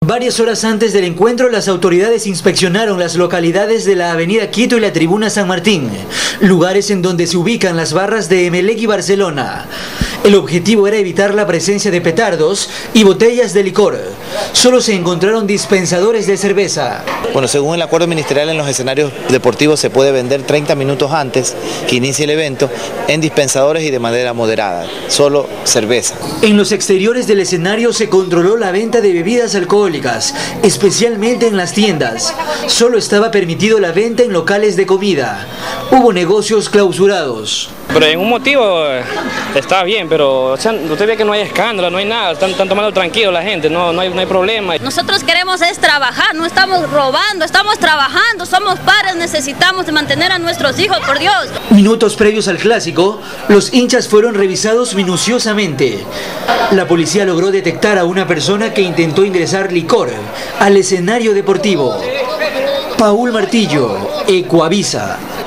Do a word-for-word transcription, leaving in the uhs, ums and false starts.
Varias horas antes del encuentro, las autoridades inspeccionaron las localidades de la Avenida Quito y la Tribuna San Martín, lugares en donde se ubican las barras de Emelec y Barcelona. El objetivo era evitar la presencia de petardos y botellas de licor. Solo se encontraron dispensadores de cerveza. Bueno, según el acuerdo ministerial, en los escenarios deportivos se puede vender treinta minutos antes que inicie el evento en dispensadores y de manera moderada, solo cerveza. En los exteriores del escenario se controló la venta de bebidas alcohólicas, especialmente en las tiendas. Solo estaba permitido la venta en locales de comida. Hubo negocios clausurados. Pero en un motivo está bien, pero o sea, usted ve que no hay escándalo, no hay nada, están, están tomando tranquilo la gente, no, no, hay, no hay problema. Nosotros queremos es trabajar, no estamos robando, estamos trabajando, somos padres, necesitamos de mantener a nuestros hijos, por Dios. Minutos previos al clásico, los hinchas fueron revisados minuciosamente. La policía logró detectar a una persona que intentó ingresar licor al escenario deportivo. Paul Martillo, Ecuavisa.